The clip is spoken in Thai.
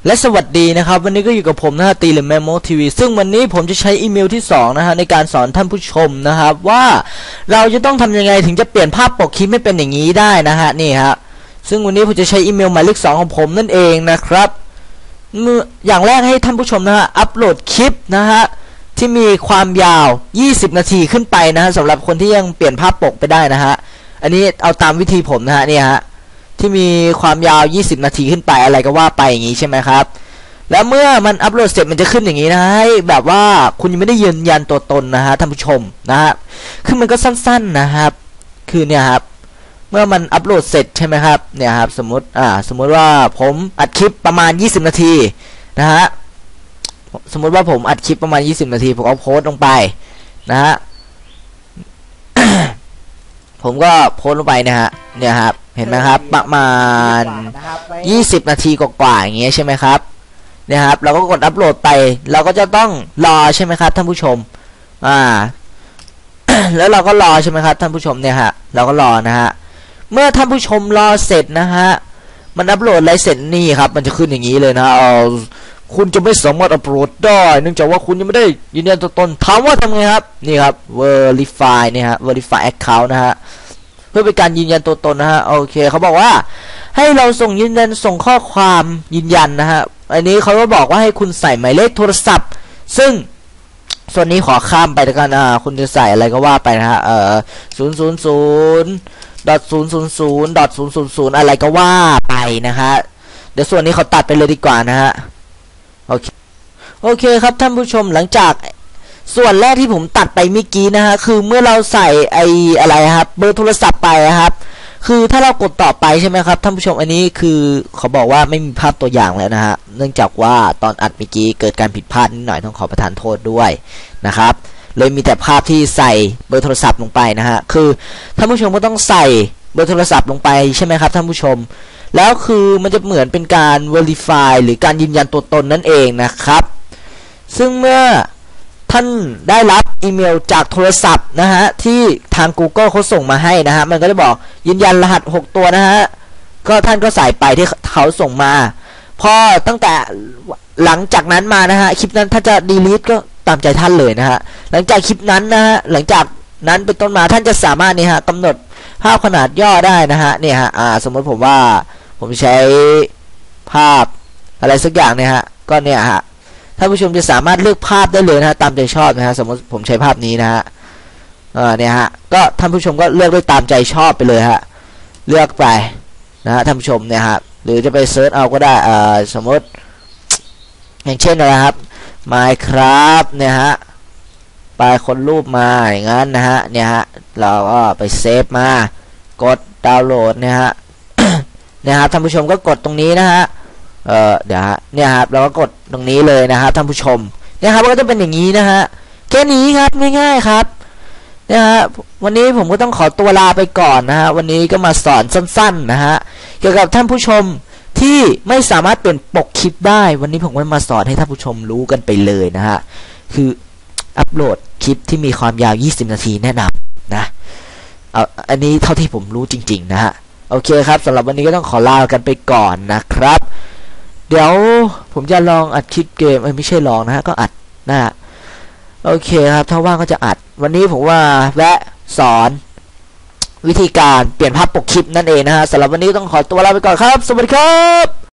และสวัสดีนะครับวันนี้ก็อยู่กับผมนะฮะตีหรือแมมโมทีวีซึ่งวันนี้ผมจะใช้อีเมลที่2นะฮะในการสอนท่านผู้ชมนะครับว่าเราจะต้องทำยังไงถึงจะเปลี่ยนภาพปกคลิปให้เป็นอย่างนี้ได้นะฮะนี่ฮะซึ่งวันนี้ผมจะใช้อีเมลหมายเลข2ของผมนั่นเองนะครับอย่างแรกให้ท่านผู้ชมนะฮะอัปโหลดคลิปนะฮะที่มีความยาว20นาทีขึ้นไปนะฮะสำหรับคนที่ยังเปลี่ยนภาพปกไปได้นะฮะอันนี้เอาตามวิธีผมนะฮะเนี่ยฮะที่มีความยาว20นาทีขึ้นไปอะไรก็ว่าไปอย่างนี้ใช่ไหมครับแล้วเมื่อมันอัปโหลดเสร็จมันจะขึ้นอย่างนี้นะให้แบบว่าคุณยังไม่ได้ยืนยันตัวตนนะฮะท่านผู้ชมนะฮะคือมันก็สั้นๆนะครับคือเนี่ยครับเมื่อมันอัปโหลดเสร็จใช่ไหมครับเนี่ยครับสมมติว่าผมอัดคลิปประมาณ20นาทีนะฮะสมมติว่าผมอัดคลิปประมาณ20นาทีผมเอาโพสต์ลงไปนะฮะ ผมก็โพสต์ลงไปนะฮะเนี่ยครับเห็นไหมครับประมาณ20นาทีกว่าๆอย่างเงี้ยใช่ไหมครับเนี่ยครับเราก็กดอัปโหลดไปเราก็จะต้องรอใช่ไหมครับท่านผู้ชมแล้วเราก็รอใช่ไหมครับท่านผู้ชมเนี่ยฮะเราก็รอนะฮะเมื่อท่านผู้ชมรอเสร็จนะฮะมันอัปโหลดอะไรเสร็จนี่ครับมันจะขึ้นอย่างนี้เลยนะคุณจะไม่สามารถอัปโหลดได้เนื่องจากว่าคุณยังไม่ได้ยืนยันตัวตนถามว่าทำไงครับนี่ครับ verify เนี่ยฮะ verify account นะฮะเพื่อเป็นการยืนยันตัวตนนะฮะโอเคเขาบอกว่าให้เราส่งยืนยันส่งข้อความยืนยันนะฮะอันนี้เขาก็บอกว่าให้คุณใส่หมายเลขโทรศัพท์ซึ่งส่วนนี้ขอข้ามไปแล้วกันคุณจะใส่อะไรก็ว่าไปนะฮะ000.000.000 อะไรก็ว่าไปนะฮะเดี๋ยวส่วนนี้เขาตัดไปเลยดีกว่านะฮะโอเคครับท่านผู้ชมหลังจากส่วนแรกที่ผมตัดไปเมื่อกี้นะฮะคือเมื่อเราใส่อะไรครับเบอร์โทรศัพท์ไปครับคือถ้าเรากดต่อไปใช่ไหมครับท่านผู้ชมอันนี้คือเขาบอกว่าไม่มีภาพตัวอย่างแล้วนะฮะเนื่องจากว่าตอนอัดเมื่อกี้เกิดการผิดพลาดนิดหน่อยต้องขอประทานโทษด้วยนะครับเลยมีแต่ภาพที่ใส่เบอร์โทรศัพท์ลงไปนะฮะคือท่านผู้ชมก็ต้องใส่เบอร์โทรศัพท์ลงไปใช่ไหมครับท่านผู้ชมแล้วคือมันจะเหมือนเป็นการ verify หรือการยืนยันตัวตนนั่นเองนะครับซึ่งเมื่อท่านได้รับอีเมลจากโทรศัพท์นะฮะที่ทาง Google เขาส่งมาให้นะฮะมันก็จะบอกยืนยันรหัส6ตัวนะฮะก็ท่านก็ใส่ไปที่เขาส่งมาพอตั้งแต่หลังจากนั้นมานะฮะคลิปนั้นถ้าจะ delete ก็ตามใจท่านเลยนะฮะหลังจากคลิปนั้นนะฮะหลังจากนั้นเป็นต้นมาท่านจะสามารถนี่ฮะกำหนดภาพขนาดย่อได้นะฮะเนี่ยฮะสมมติผมว่าผมใช้ภาพอะไรสักอย่างเนี่ยฮะก็เนี่ยฮะท่านผู้ชมจะสามารถเลือกภาพได้เลยนะฮะตามใจชอบนะฮะสมมติผมใช้ภาพนี้นะฮะเนี่ยฮะก็ท่านผู้ชมก็เลือกได้ตามใจชอบไปเลยฮะเลือกไปนะฮะท่านผู้ชมเนี่ยฮะหรือจะไปเซิร์ชเอาก็ได้สมมติอย่างเช่นนะครับ Minecraft เนี่ยฮะไปค้นรูปมาอย่างนั้นนะฮะเนี่ยฮะเราก็ไปเซฟมากดดาวน์โหลดเนี่ยฮะ เนี่ยครับท่านผู้ชมก็กดตรงนี้นะฮะเดี๋ยวฮะเนี่ยครับเราก็กดตรงนี้เลยนะครับท่านผู้ชมเนี่ยครับก็จะเป็นอย่างนี้นะฮะแค่นี้ครับง่ายๆครับเนี่ยฮะวันนี้ผมก็ต้องขอตัวลาไปก่อนนะฮะวันนี้ก็มาสอนสั้นๆนะฮะเกี่ยวกับท่านผู้ชมที่ไม่สามารถเปลี่ยนปกคลิปได้วันนี้ผมก็มาสอนให้ท่านผู้ชมรู้กันไปเลยนะฮะคืออัปโหลดคลิปที่มีความยาว20นาทีแนะนำนะอันนี้เท่าที่ผมรู้จริงๆนะฮะโอเคครับสำหรับวันนี้ก็ต้องขอลากันไปก่อนนะครับเดี๋ยวผมจะลองอัดคลิปเกมไม่ใช่ลองนะฮะก็อัดนะฮะโอเคครับถ้าว่างก็จะอัดวันนี้ผมว่าแวะสอนวิธีการเปลี่ยนภาพปกคลิปนั่นเองนะฮะสำหรับวันนี้ต้องขอตัวลาไปก่อนครับสวัสดีครับ